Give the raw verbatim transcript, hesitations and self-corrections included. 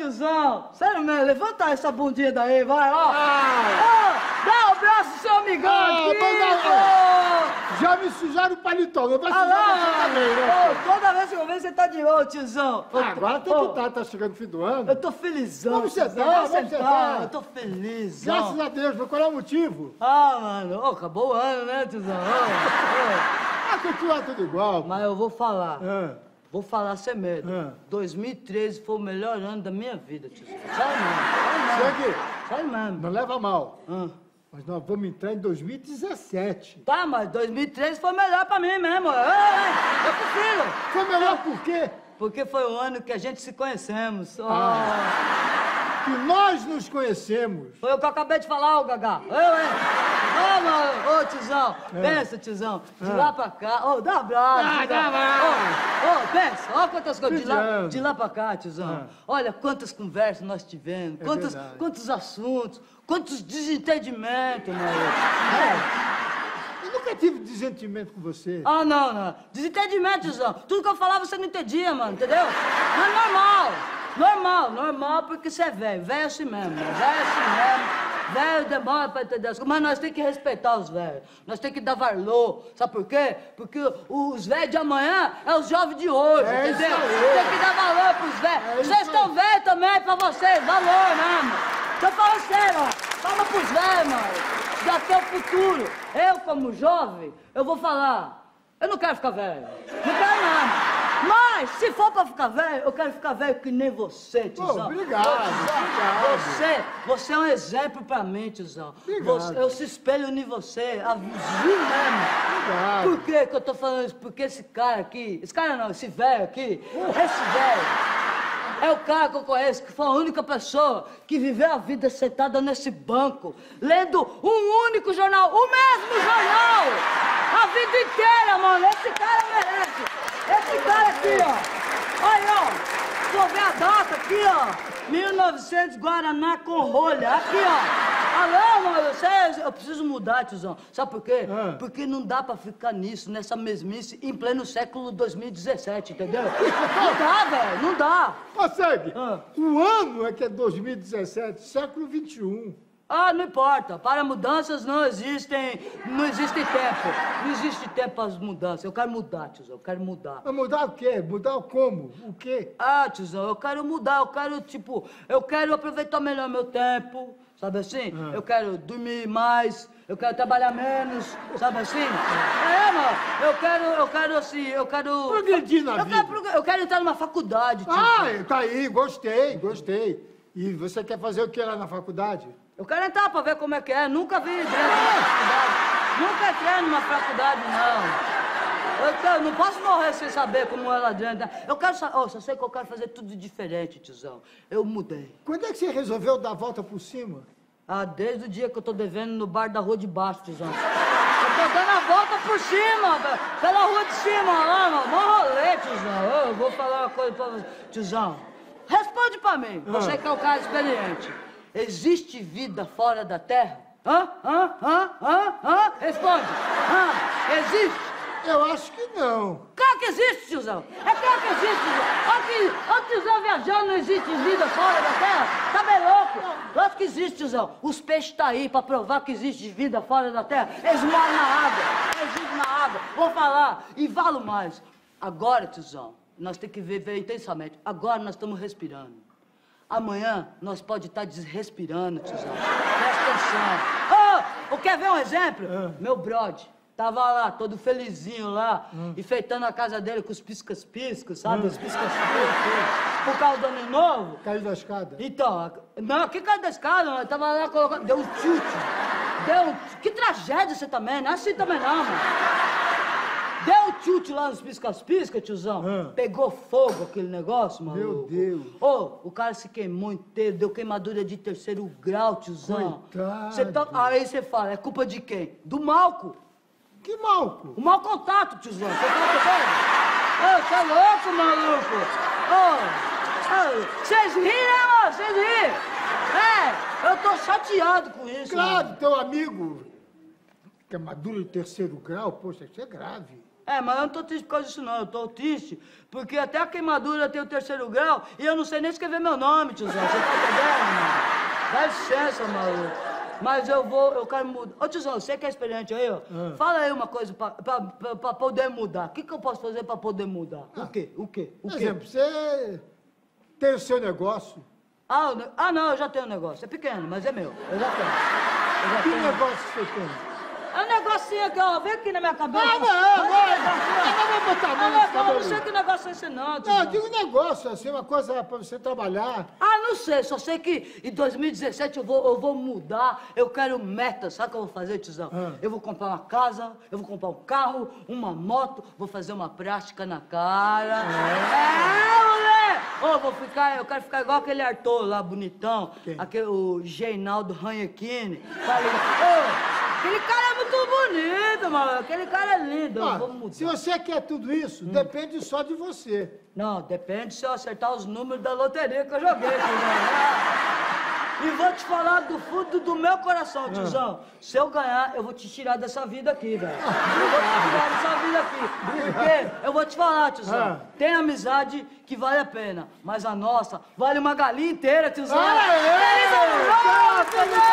tiozão. Sério mesmo, levanta essa bundinha daí, vai, ó. Ah. Ó, dá um abraço pro seu amigão Ah, aqui, mas não, pô. Já me sujaram o paletó, não vai Ah, sujar lá, você também, né? ô, toda vez que eu vejo você tá de ô, tiozão. Ah, agora tem Ô, que estar, tá chegando o fim do ano. Eu tô felizão. Vamos sentar, tiozão, vamos sentar. sentar. Eu tô feliz. Graças a Deus, mas qual é o motivo? Ah, mano, ô, acabou o ano, né, tiozão? Ô, ô. Ah, continua tudo igual. Mas eu vou falar. Ah. Vou falar sem medo. Ah. dois mil e treze foi o melhor ano da minha vida, tiozão. Sério mesmo. Sério Segue. mesmo. Sério mesmo. Não leva mal. Ah. Mas nós vamos entrar em dois mil e dezessete. Tá, mas dois mil e treze foi melhor pra mim mesmo. Eu, eu, eu prefiro. Foi melhor por quê? Porque foi o ano que a gente se conhecemos. Oh. Que nós nos conhecemos. Foi o que eu acabei de falar, ô Gagá. Eu, hein? Ô, mano, ô, tiozão. É. Pensa, tiozão. De É. lá pra cá. Ô, dá um abraço. Ah, tiozão. dá abraço. Ô, ô, pensa. Olha quantas coisas. De lá, Pediando. de lá pra cá, tiozão. É. Olha quantas conversas nós tivemos. É quantos, verdade. quantos assuntos. Quantos desentendimentos, meu. Eu nunca tive desentimento com você. Ah, não, não. Desentendimento, tiozão. Tudo que eu falava você não entendia, mano, entendeu? Mas normal. Normal, normal, porque você é velho. Velho é assim mesmo, né? Velho é assim mesmo. Velho demora pra entender as coisas. Mas nós temos que respeitar os velhos. Nós temos que dar valor. Sabe por quê? Porque os velhos de amanhã é os jovens de hoje, É entendeu? isso aí. Tem que dar valor pros velhos. É isso Vocês aí. estão velhos também, pra vocês. Valor mesmo. Tô falando sério, ó. Fala pros velhos, mano. Daqui é o futuro. Eu, como jovem, eu vou falar. Eu não quero ficar velho. Não quero nada. Mas, se for pra ficar velho, eu quero ficar velho que nem você, tiozão. Pô, obrigado, Ô, tiozão, obrigado. Você, você é um exemplo pra mim, tiozão. Obrigado. Você- eu se espelho em você, a vi mesmo. Obrigado. Por que que eu tô falando isso? Porque esse cara aqui, esse cara não, esse velho aqui, esse velho... É o cara que eu conheço, que foi a única pessoa que viveu a vida sentada nesse banco, lendo um único jornal, o mesmo jornal, a vida inteira, mano. Esse cara merece. Esse cara aqui, ó. Olha, ó. Vou ver a data aqui, ó. mil e novecentos, Guaraná com rolha. Aqui, ó. Alô, mano, você, eu preciso mudar, tiozão. Sabe por quê? Ah. Porque não dá pra ficar nisso, nessa mesmice, em pleno século dois mil e dezessete, entendeu? Não dá, velho, não dá. Consegue? Ah. O ano é que é dois mil e dezessete, século vinte e um. Ah, não importa. Para mudanças não existem, não existe tempo. Não existe tempo para as mudanças. Eu quero mudar, tiozão, eu quero mudar. Mas mudar o quê? Mudar o como? O quê? Ah, tiozão, eu quero mudar, eu quero, tipo, eu quero aproveitar melhor meu tempo, sabe assim? Ah. Eu quero dormir mais, eu quero trabalhar menos, sabe assim? É, mano, eu quero, eu quero assim, eu quero... Progredir na eu vida. Quero, progr- eu quero entrar numa faculdade, tiozão. Ah, tá aí, gostei, gostei. E você quer fazer o que lá na faculdade? Eu quero entrar pra ver como é que é. Nunca vi dentro de uma faculdade. Nunca entrei numa faculdade, não. Eu quero- não posso morrer sem saber como é lá dentro. Eu quero saber... Oh, só sei que eu quero fazer tudo diferente, tiozão. Eu mudei. Quando é que você resolveu dar a volta por cima? Ah, desde o dia que eu tô devendo no bar da rua de baixo, tiozão. Eu tô dando a volta por cima, velho. Pela rua de cima, lá, mano. Mó rolê, tiozão. Eu vou falar uma coisa pra você. Tiozão, responde pra mim. Você que é o cara experiente. Existe vida fora da Terra? Hã? Hã? Hã? Hã? Hã? Responde. Hã? Existe? Eu acho que não. Claro que existe, tiozão. É claro que existe, tiozão. Olha que olha o tiozão viajando, não existe vida fora da Terra. Tá bem louco? Claro que existe, tiozão. Os peixes tá aí pra provar que existe vida fora da Terra. Eles moram na água. Eles vivem na água. Vou falar. E valo mais. Agora, tiozão, nós temos que viver intensamente. Agora nós estamos respirando. Amanhã nós pode estar desrespirando, tiozão. Presta atenção. Ô, quer ver um exemplo? Ah. Meu brode tava lá, todo felizinho lá, enfeitando a casa dele com os piscas-piscas, sabe? Os piscas-piscas. Por causa do ano novo. Caiu da escada. Então, a- não, que caiu da escada, mano? Tava lá colocando. Deu um chute. Deu um. Que tragédia você também, não é assim também não, mano. Deu um chute lá nos piscas-piscas, tiozão. Ah. Pegou fogo aquele negócio, mano. Meu Deus. Ô, o cara se queimou inteiro, deu queimadura de terceiro grau, tiozão. Coitado. Cê tá- Aí você fala, é culpa de quem? Do Malco. Que malco. O mau contato, tiozão. Você tá entendendo? Ô, tá louco, maluco? Ô, vocês riem, né, mano? Vocês riem. É, eu tô chateado com isso. Claro, mano. teu amigo. Queimadura de terceiro grau, poxa, isso é grave. É, mas eu não tô triste por causa disso, não. Eu tô triste porque até a queimadura tem o terceiro grau e eu não sei nem escrever meu nome, tiozão. Você tá entendendo, mano? Dá licença, maluco. Mas eu vou, eu quero mudar. Ô, tiozão, você que é experiente aí, ó. Ah. Fala aí uma coisa pra, pra, pra, pra poder mudar. O que, que eu posso fazer pra poder mudar? Ah. O quê? O quê? O Por quê? exemplo, você tem o seu negócio. Ah, ne... ah, não, eu já tenho um negócio. É pequeno, mas é meu. Eu já tenho. Eu já Que tenho. negócio você tem? É um negocinho aqui, ó. Vem aqui na minha cabeça. Ah, não, vai. Não vai botar a mão nesse Eu cabelo. não sei que negócio é esse, não, Não, tiozão. tem um negócio, assim, uma coisa pra você trabalhar. Ah, não sei, só sei que em dois mil e dezessete eu vou, eu vou mudar, eu quero metas. Sabe o que eu vou fazer, tiozão? Ah. Eu vou comprar uma casa, eu vou comprar um carro, uma moto, vou fazer uma plástica na cara. É, é moleque! Ô, eu vou ficar, eu quero ficar igual aquele ator lá, bonitão. Quem? Aquele, o Reinaldo Ranhequini. Tá ligado? Ô, aquele cara é muito bonito, mano. Aquele cara é lindo. Eu Ah, vou mudar. se você quer tudo isso, depende só de você. Não, depende se eu acertar os números da loteria que eu joguei, tiozão. E vou te falar do fundo do meu coração, tiozão. Se eu ganhar, eu vou te tirar dessa vida aqui, velho. Eu vou te tirar dessa vida aqui. Porque eu vou te falar, tiozão. Ah. Tem amizade que vale a pena, mas a nossa vale uma galinha inteira, tiozão. Ah, é? Feliz ano novo, tiozão!